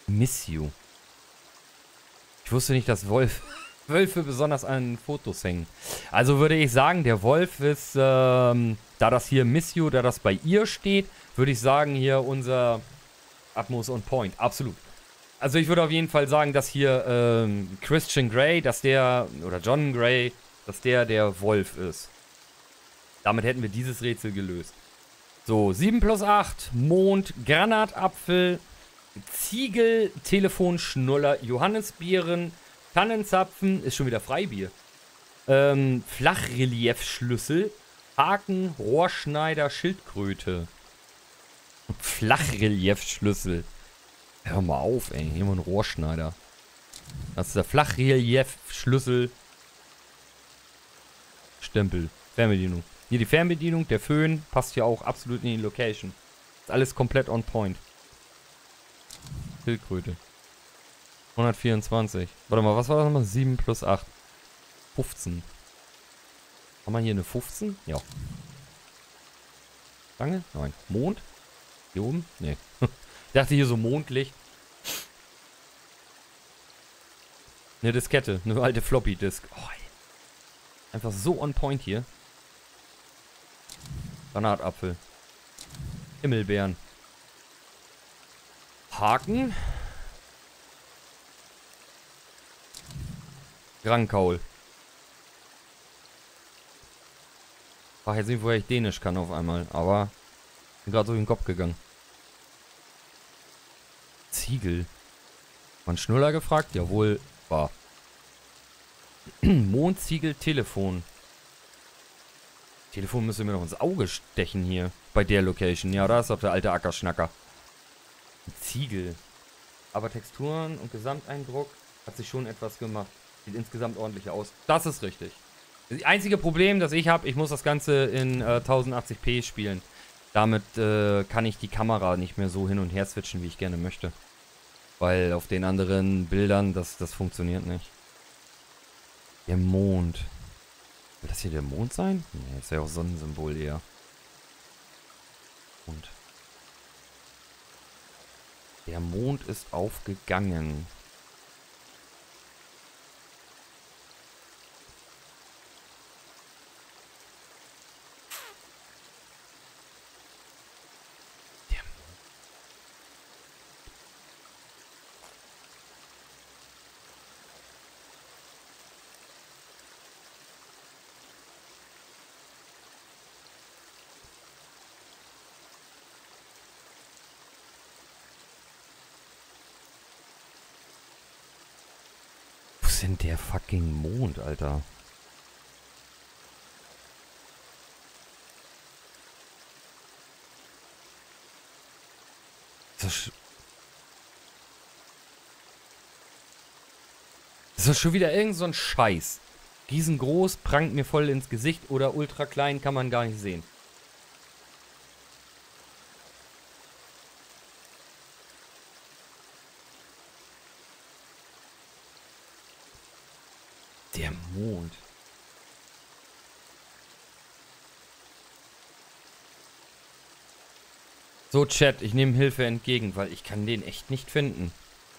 Miss you. Ich wusste nicht, dass Wölfe besonders an Fotos hängen. Also würde ich sagen, der Wolf ist, da das hier Miss you, da das bei ihr steht, würde ich sagen, hier unser Atmos on point. Absolut. Also ich würde auf jeden Fall sagen, dass hier Christian Grey, oder John Grey, dass der Wolf ist. Damit hätten wir dieses Rätsel gelöst. So, 7 plus 8, Mond, Granatapfel, Ziegel, Telefon, Schnuller, Johannisbeeren, Tannenzapfen, ist schon wieder Freibier. Flachreliefschlüssel, Haken, Rohrschneider, Schildkröte. Flachreliefschlüssel. Hör mal auf, ey. Hier mal ein Rohrschneider. Das ist der Flachreliefschlüssel. Stempel. Fernbedienung. Hier die Fernbedienung, der Föhn passt hier auch absolut in die Location. Ist alles komplett on point. Schildkröte. 124. Warte mal, was war das nochmal? 7 plus 8. 15. Haben wir hier eine 15? Ja. Lange? Nein. Mond? Hier oben? Nee. Ich dachte hier so Mondlicht. Eine Diskette. Eine alte Floppy-Disk. Oh, einfach so on point hier. Granatapfel. Himmelbeeren. Haken. Grankaul. Ach, jetzt nicht, woher ich Dänisch kann auf einmal. Aber bin gerade so in den Kopf gegangen. Ziegel. War Schnuller gefragt? Jawohl, war. Mondziegel, Telefon. Telefon müsste mir noch ins Auge stechen hier. Bei der Location. Ja, da ist doch der alte Ackerschnacker. Ziegel. Aber Texturen und Gesamteindruck hat sich schon etwas gemacht. Sieht insgesamt ordentlich aus. Das ist richtig. Das einzige Problem, das ich habe, ich muss das Ganze in 1080p spielen. Damit kann ich die Kamera nicht mehr so hin und her switchen, wie ich gerne möchte. Weil auf den anderen Bildern, das funktioniert nicht. Der Mond. Will das hier der Mond sein? Nee, ist ja auch Sonnensymbol eher. Und der Mond ist aufgegangen. Wo ist denn der fucking Mond, Alter? Das ist doch schon wieder irgend so ein Scheiß. Riesengroß, prangt mir voll ins Gesicht oder ultra klein, kann man gar nicht sehen. Der Mond. So, Chat, ich nehme Hilfe entgegen, weil ich kann den echt nicht finden.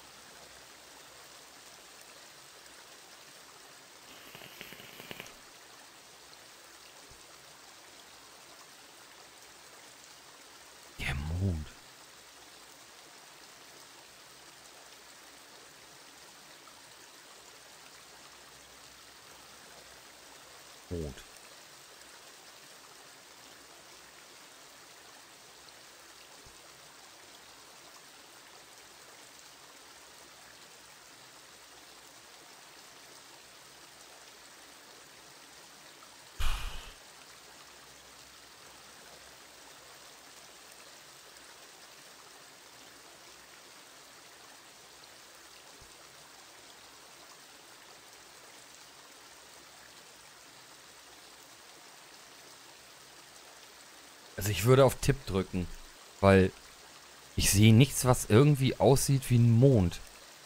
Der Mond. Mond. Also ich würde auf Tipp drücken, weil ich sehe nichts, was irgendwie aussieht wie ein Mond.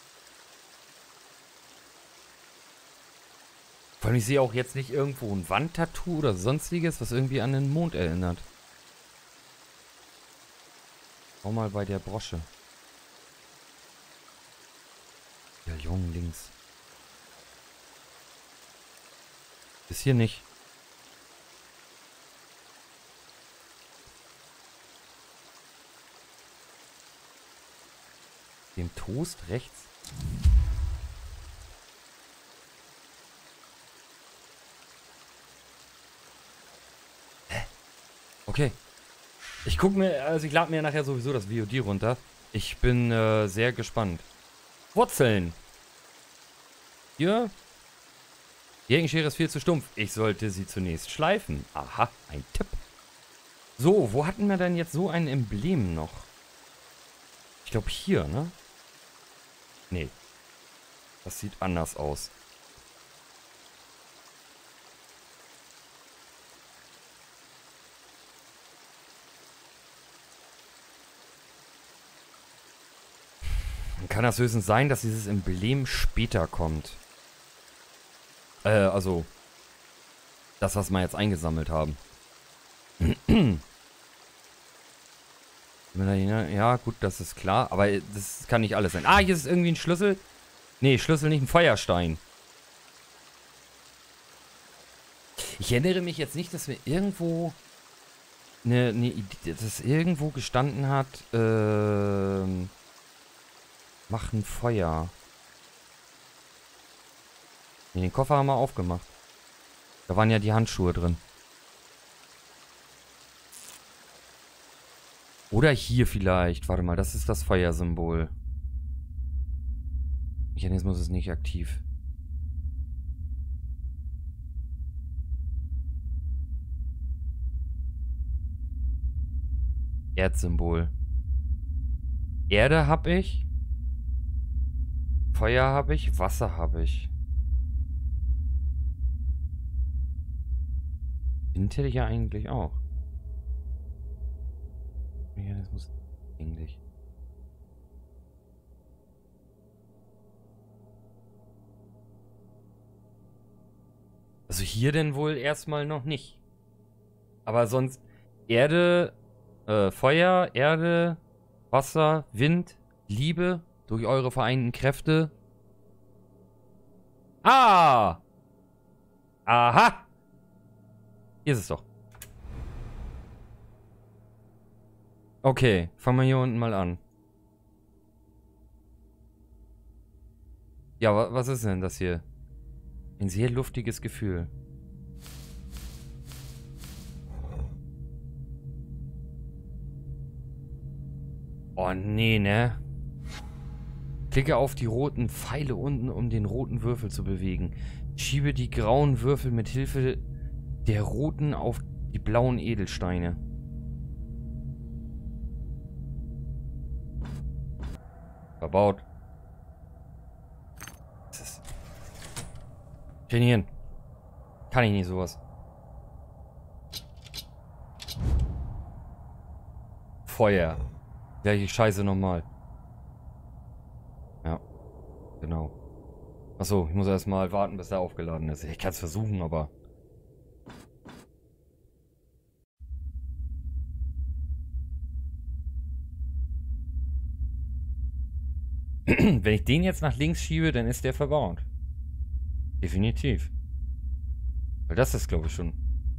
Vor allem, ich sehe auch jetzt nicht irgendwo ein Wandtattoo oder sonstiges, was irgendwie an den Mond erinnert. Schau mal bei der Brosche. Ja, Jung, links. Ist hier nicht. Dem Toast rechts. Hä? Okay. Ich gucke mir, also ich lade mir nachher sowieso das VOD runter. Ich bin sehr gespannt. Wurzeln. Hier. Die Heckenschere ist viel zu stumpf. Ich sollte sie zunächst schleifen. Aha, ein Tipp. So, wo hatten wir denn jetzt so ein Emblem noch? Ich glaube hier, ne? Nee. Das sieht anders aus. Dann kann das höchstens sein, dass dieses Emblem später kommt. Also das, was wir jetzt eingesammelt haben. Ja, gut, das ist klar. Aber das kann nicht alles sein. Ah, hier ist irgendwie ein Schlüssel. Nee, Schlüssel nicht, ein Feuerstein. Ich erinnere mich jetzt nicht, dass wir irgendwo eine Idee, dass irgendwo gestanden hat, machen Feuer. Nee, den Koffer haben wir aufgemacht. Da waren ja die Handschuhe drin. Oder hier vielleicht. Warte mal, das ist das Feuersymbol. Mechanismus ist nicht aktiv. Erdsymbol. Erde habe ich. Feuer habe ich. Wasser habe ich. Wind hätte ich ja eigentlich auch. Mechanismus eigentlich. Also hier denn wohl erstmal noch nicht. Aber sonst Erde, Feuer, Erde, Wasser, Wind, Liebe durch eure vereinten Kräfte. Ah! Aha! Hier ist es doch. Okay, fangen wir hier unten mal an. Ja, was ist denn das hier? Ein sehr luftiges Gefühl. Oh, nee, ne? Klicke auf die roten Pfeile unten, um den roten Würfel zu bewegen. Schiebe die grauen Würfel mit Hilfe der roten auf die blauen Edelsteine. Verbaut. Was ist das? Trainieren. Kann ich nicht sowas. Feuer. Gleiche Scheiße nochmal. Ja. Genau. Achso, ich muss erstmal warten, bis er aufgeladen ist. Ich kann es versuchen, aber... Wenn ich den jetzt nach links schiebe, dann ist der verbaut. Definitiv. Weil das ist, glaube ich, schon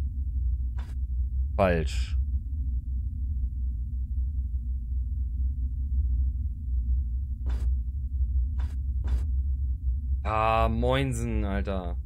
falsch. Ah, Moinsen, Alter.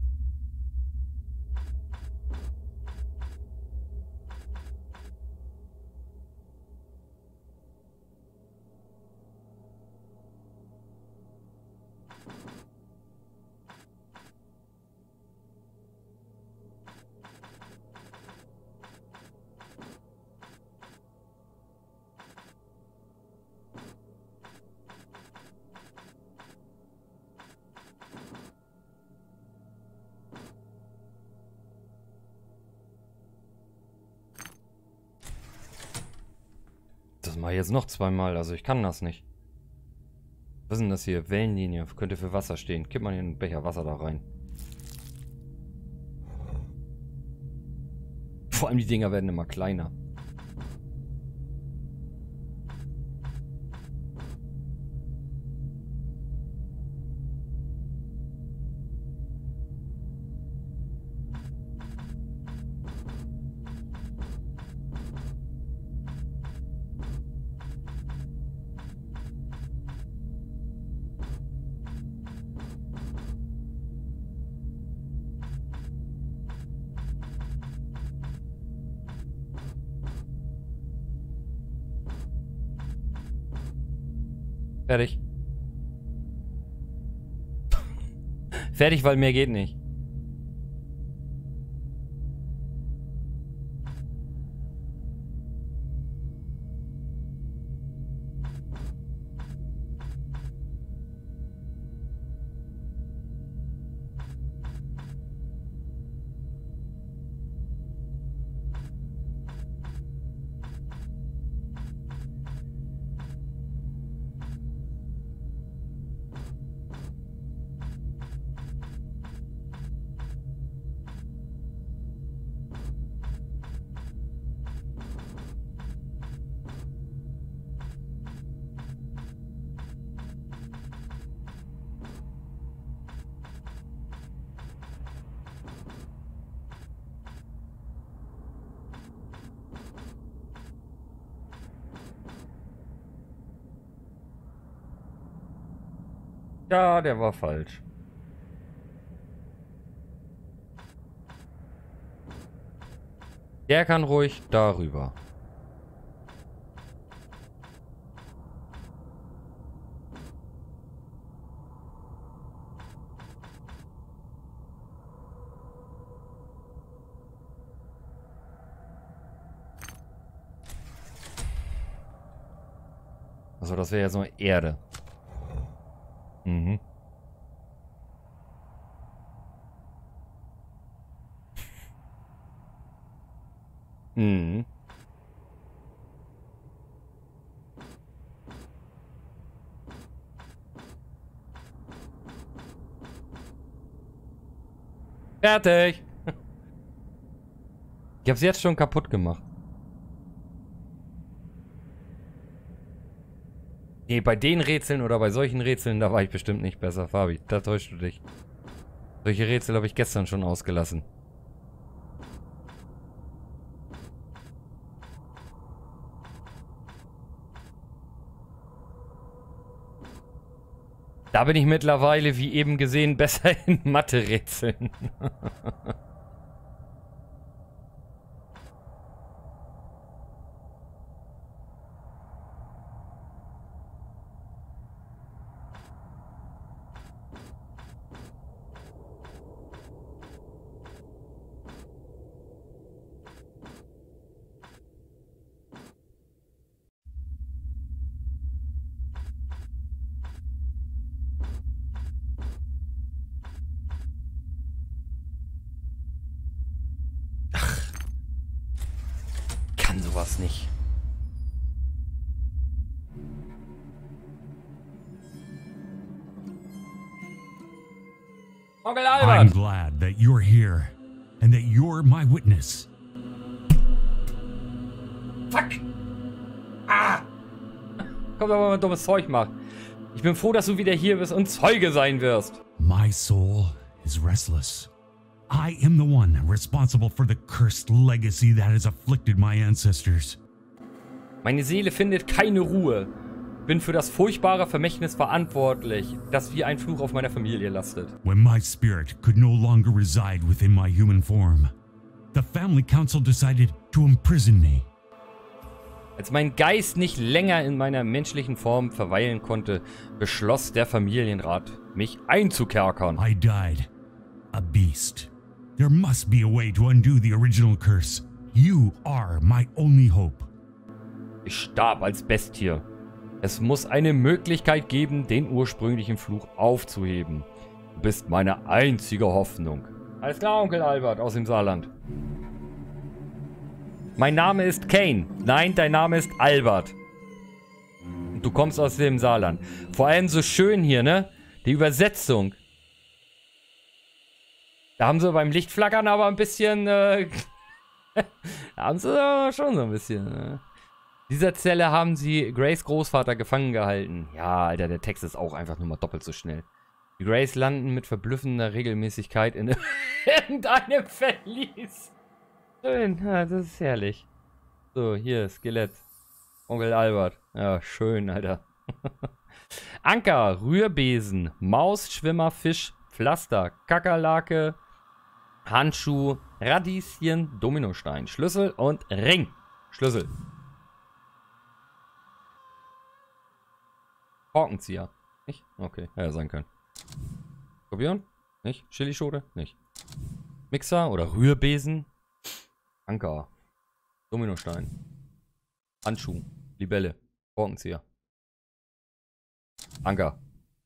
Das mache ich jetzt noch zweimal, also ich kann das nicht. Was ist denn das hier? Wellenlinie. Könnte für Wasser stehen. Kipp mal hier einen Becher Wasser da rein. Vor allem die Dinger werden immer kleiner. Fertig. Fertig, weil mehr geht nicht. Ja, der war falsch. Der kann ruhig darüber. Also das wäre ja so Erde. Mhm. Mhm. Fertig. Ich hab's jetzt schon kaputt gemacht. Nee, bei den Rätseln oder bei solchen Rätseln, da war ich bestimmt nicht besser, Fabi. Da täuschst du dich. Solche Rätsel habe ich gestern schon ausgelassen. Da bin ich mittlerweile, wie eben gesehen, besser in Mathe-Rätseln. Kann sowas nicht. Onkel Albert! I'm glad that you're here and that you're my witness. Fuck! Ah! Komm, wenn man mal dummes Zeug macht. Ich bin froh, dass du wieder hier bist und Zeuge sein wirst. My soul is restless. I am the one responsible for the cursed legacy that has afflicted my ancestors. Meine Seele findet keine Ruhe. Bin für das furchtbare Vermächtnis verantwortlich, das wie ein Fluch auf meiner Familie lastet. When my spirit could no longer reside within my human form, the family council decided to imprison me. Als mein Geist nicht länger in meiner menschlichen Form verweilen konnte, beschloss der Familienrat, mich einzukerkern. I died, a beast. There must be a way to undo the original curse. You are my only hope. Ich starb als Bestie. Es muss eine Möglichkeit geben, den ursprünglichen Fluch aufzuheben. Du bist meine einzige Hoffnung. Alles klar, Onkel Albert aus dem Saarland. Mein Name ist Kane. Nein, dein Name ist Albert. Und du kommst aus dem Saarland. Vor allem so schön hier, ne? Die Übersetzung. Da haben sie beim Lichtflackern aber ein bisschen, da haben sie aber schon so ein bisschen, In dieser Zelle haben sie Grace Großvater gefangen gehalten. Ja, Alter, der Text ist auch einfach nur mal doppelt so schnell. Die Grace landen mit verblüffender Regelmäßigkeit in irgendeinem Verlies. Schön, ja, das ist herrlich. So, hier, Skelett. Onkel Albert. Ja, schön, Alter. Anker, Rührbesen, Maus, Schwimmer, Fisch, Pflaster, Kakerlake, Handschuh, Radieschen, Dominostein, Schlüssel und Ring. Schlüssel. Korkenzieher. Nicht? Okay, hätte sein können. Skorpion? Nicht? Chilischote? Nicht. Mixer oder Rührbesen? Anker. Dominostein. Handschuh. Libelle. Korkenzieher. Anker.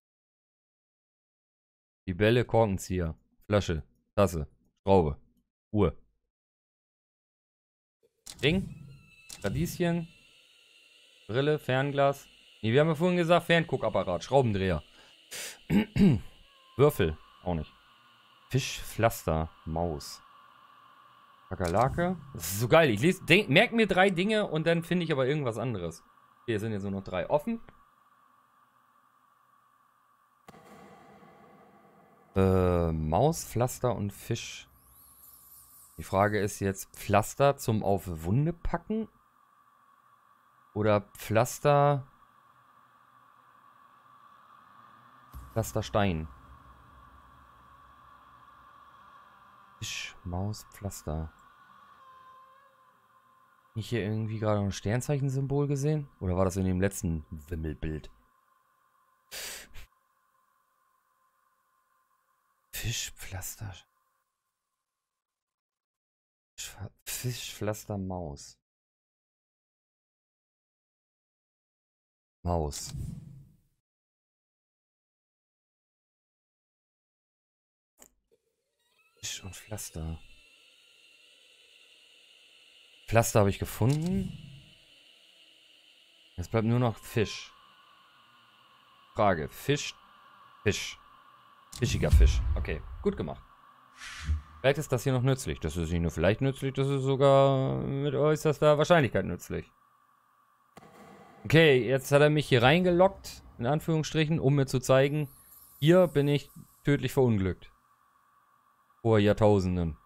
Libelle, Korkenzieher. Flasche. Tasse. Schraube. Uhr. Ring. Radieschen. Brille. Fernglas. Nee, wir haben ja vorhin gesagt, Fernguckapparat. Schraubendreher. Würfel. Auch nicht. Fischpflaster. Maus. Kakerlake. Das ist so geil. Ich merke mir 3 Dinge und dann finde ich aber irgendwas anderes. Hier sind jetzt nur noch 3 offen. Maus, Pflaster und Fisch. Die Frage ist jetzt, Pflaster zum auf Wunde packen? Oder Pflaster... Pflasterstein. Fisch, Maus, Pflaster. Nicht hier irgendwie gerade ein Sternzeichen-Symbol gesehen? Oder war das in dem letzten Wimmelbild? Fischpflaster. Fischpflaster, Maus. Maus. Fisch und Pflaster. Pflaster habe ich gefunden. Jetzt bleibt nur noch Fisch. Frage. Fisch. Fisch. Fischiger Fisch. Okay, gut gemacht. Vielleicht ist das hier noch nützlich. Das ist nicht nur vielleicht nützlich, das ist sogar mit äußerster Wahrscheinlichkeit nützlich. Okay, jetzt hat er mich hier reingelockt, in Anführungsstrichen, um mir zu zeigen, hier bin ich tödlich verunglückt. Vor Jahrtausenden.